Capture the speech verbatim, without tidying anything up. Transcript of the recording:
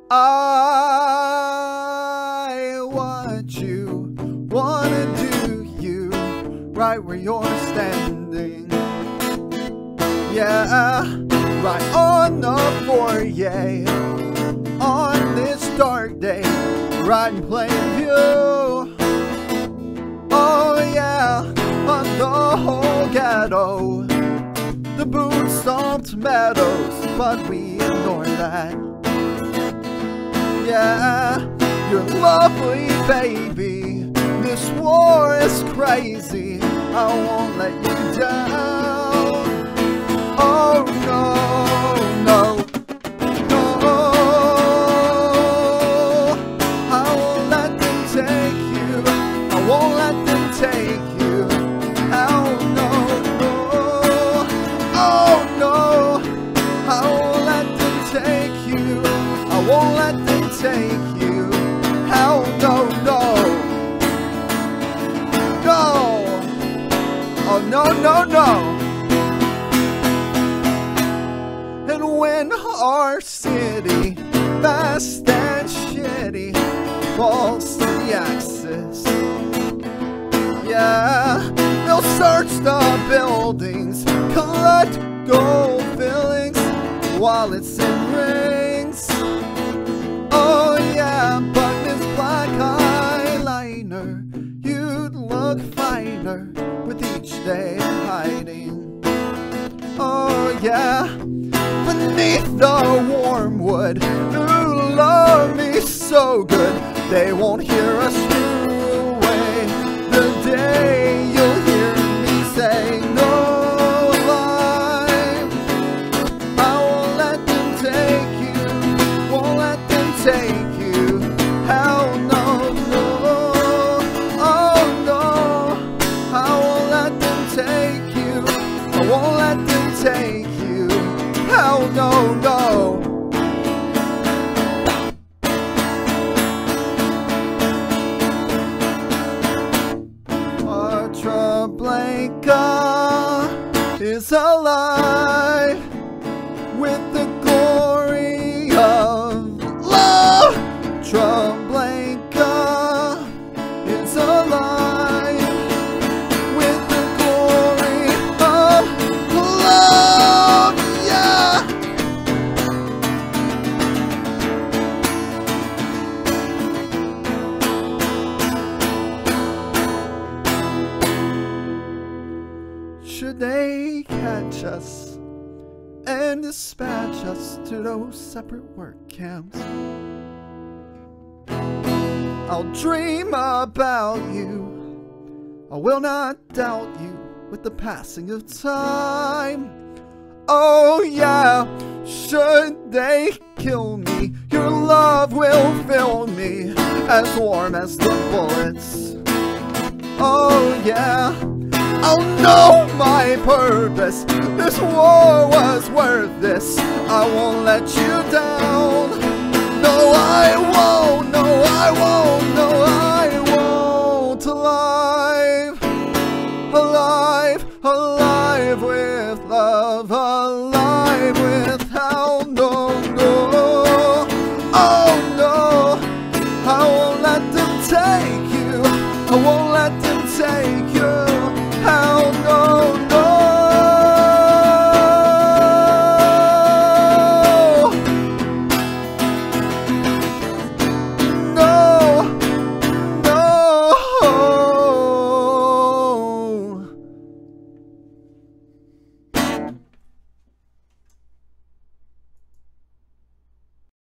I want you, wanna do you right where you're standing. Yeah, right on the foyer on this dark day, right in plain view. Oh yeah, on the whole ghetto, the boot-stomped meadows, but we ignore that. Yeah, you're lovely, baby. This war is crazy. I won't let you down. Oh no, no, no. I won't let them take you. I won't let them take you. Hell no, no. Oh no, I won't let them take you. I won't let them take you. Hell no, no. No. Oh no, no, no. And when our city, fast and shitty, falls to the axis, yeah, they'll search the buildings, collect gold fillings, wallets and rings. Oh yeah, but this black eyeliner, you'd look finer with each day hiding. Oh yeah, beneath the warm wood, you love me so good, they won't hear us through away. The day you'll hear me say no lie, I won't let them take you, won't let them take you. Hell no, no, oh no, I won't let them take you, I won't let them take you. Hell no, no. Blanca is alive with the glory of love. Blanca is alive with the glory of love. Yeah. Should they catch us and dispatch us to those separate work camps, I'll dream about you, I will not doubt you with the passing of time. Oh yeah, should they kill me, your love will fill me as warm as the bullets. Oh yeah, I'll know my purpose. This war was worth this. I won't let you down. No, I won't. No, I won't. No, I won't. Alive, alive, alive with love. Alive with hell. No, no. Oh no, I won't let them take you. I won't let them take you.